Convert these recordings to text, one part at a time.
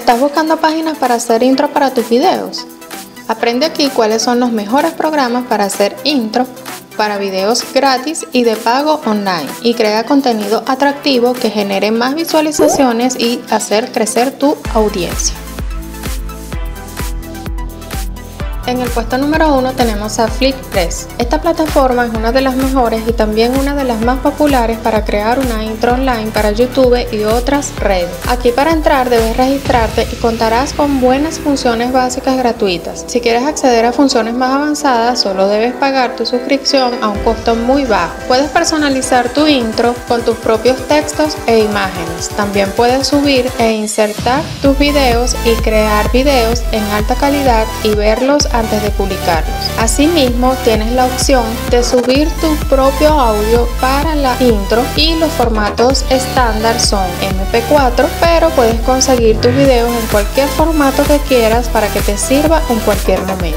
¿Estás buscando páginas para hacer intro para tus videos? Aprende aquí cuáles son los mejores programas para hacer intro para videos gratis y de pago online y crea contenido atractivo que genere más visualizaciones y hacer crecer tu audiencia. En el puesto número 1 tenemos a FlickPress. Esta plataforma es una de las mejores y también una de las más populares para crear una intro online para YouTube y otras redes. Aquí para entrar debes registrarte y contarás con buenas funciones básicas gratuitas. Si quieres acceder a funciones más avanzadas, solo debes pagar tu suscripción a un costo muy bajo. Puedes personalizar tu intro con tus propios textos e imágenes. También puedes subir e insertar tus videos y crear videos en alta calidad y verlos antes de publicarlos. Asimismo, tienes la opción de subir tu propio audio para la intro y los formatos estándar son MP4, pero puedes conseguir tus videos en cualquier formato que quieras para que te sirva en cualquier momento.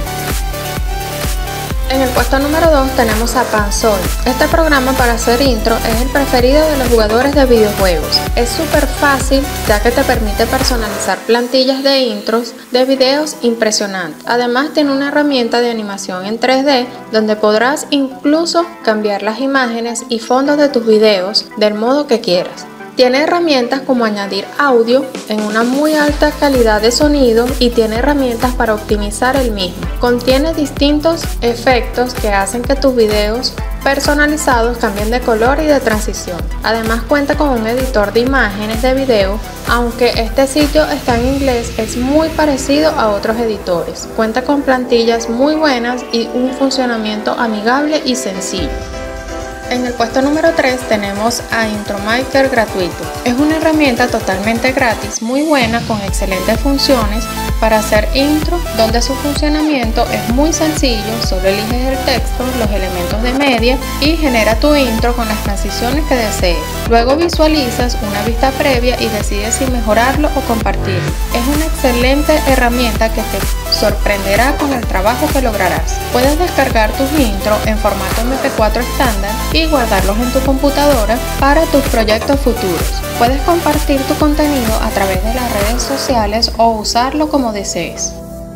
En el puesto número 2 tenemos a Panzoid. Este programa para hacer intro es el preferido de los jugadores de videojuegos. Es súper fácil ya que te permite personalizar plantillas de intros de videos impresionantes. Además tiene una herramienta de animación en 3D donde podrás incluso cambiar las imágenes y fondos de tus videos del modo que quieras. Tiene herramientas como añadir audio en una muy alta calidad de sonido y tiene herramientas para optimizar el mismo. Contiene distintos efectos que hacen que tus videos personalizados cambien de color y de transición. Además cuenta con un editor de imágenes de video, aunque este sitio está en inglés, es muy parecido a otros editores. Cuenta con plantillas muy buenas y un funcionamiento amigable y sencillo. En el puesto número 3 tenemos a Intromaker gratuito. Es una herramienta totalmente gratis, muy buena, con excelentes funciones para hacer intro, donde su funcionamiento es muy sencillo. Solo eliges el texto, los elementos de media y genera tu intro con las transiciones que desees. Luego visualizas una vista previa y decides si mejorarlo o compartirlo. Es una excelente herramienta que te sorprenderá con el trabajo que lograrás. Puedes descargar tus intros en formato MP4 estándar y guardarlos en tu computadora para tus proyectos futuros. Puedes compartir tu contenido a través de las redes sociales o usarlo como desees.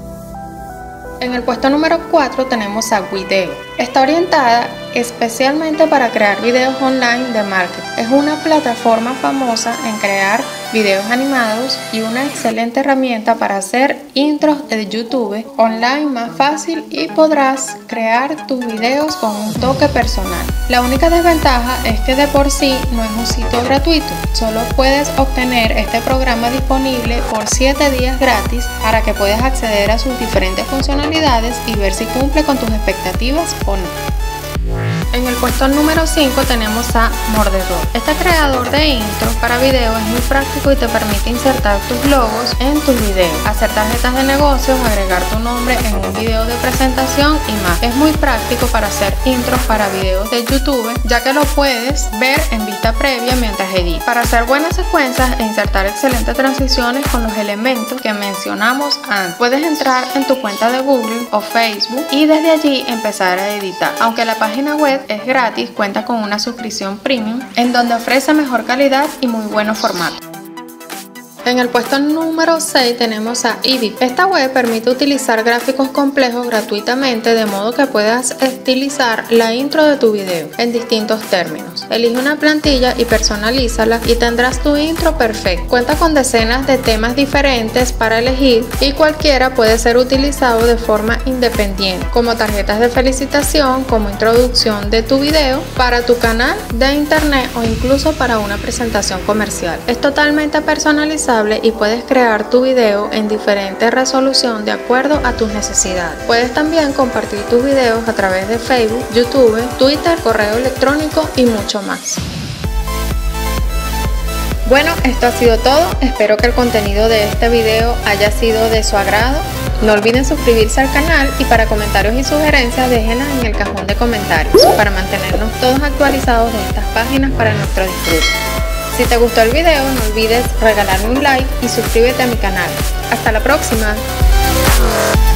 En el puesto número 4 tenemos a Video. Está orientada especialmente para crear videos online de marketing. Es una plataforma famosa en crear videos animados y una excelente herramienta para hacer intros de YouTube online más fácil y podrás crear tus videos con un toque personal. La única desventaja es que de por sí no es un sitio gratuito. Solo puedes obtener este programa disponible por 7 días gratis para que puedas acceder a sus diferentes funcionalidades y ver si cumple con tus expectativas o no. En el puesto número 5 tenemos a Mordedor. Este creador de intro para video es muy práctico y te permite insertar tus logos en tus videos, hacer tarjetas de negocios, agregar tu nombre en un video de presentación y más. Es muy práctico para hacer intros para videos de YouTube, ya que lo puedes ver en vista previa mientras editas. Para hacer buenas secuencias e insertar excelentes transiciones con los elementos que mencionamos antes, puedes entrar en tu cuenta de Google o Facebook y desde allí empezar a editar. Aunque la página web es gratis, cuenta con una suscripción premium en donde ofrece mejor calidad y muy buenos formatos. En el puesto número 6 tenemos a Eevee. Esta web permite utilizar gráficos complejos gratuitamente, de modo que puedas estilizar la intro de tu video en distintos términos. Elige una plantilla y personalízala y tendrás tu intro perfecto. Cuenta con decenas de temas diferentes para elegir y cualquiera puede ser utilizado de forma independiente, como tarjetas de felicitación, como introducción de tu video, para tu canal de internet o incluso para una presentación comercial. Es totalmente personalizado y puedes crear tu video en diferente resolución de acuerdo a tus necesidades. Puedes también compartir tus videos a través de Facebook, YouTube, Twitter, correo electrónico y mucho más. Bueno, esto ha sido todo. Espero que el contenido de este video haya sido de su agrado. No olviden suscribirse al canal y para comentarios y sugerencias déjenlas en el cajón de comentarios para mantenernos todos actualizados de estas páginas para nuestro disfrute. Si te gustó el video, no olvides regalarme un like y suscríbete a mi canal. ¡Hasta la próxima!